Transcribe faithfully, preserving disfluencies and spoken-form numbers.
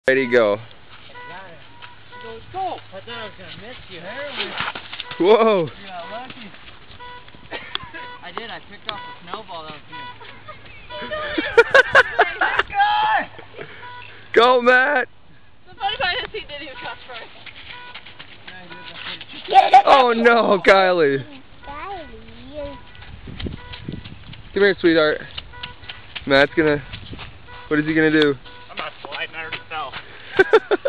Ready, go. Let's go. I thought I was gonna miss you. Whoa. You got lucky. I did. I picked off a snowball that was here. Go, Matt. The funny part is he didn't even cuss first. Oh no, Kylie. Come here, sweetheart. Matt's gonna. What is he gonna do? I'm not sliding. I already fell.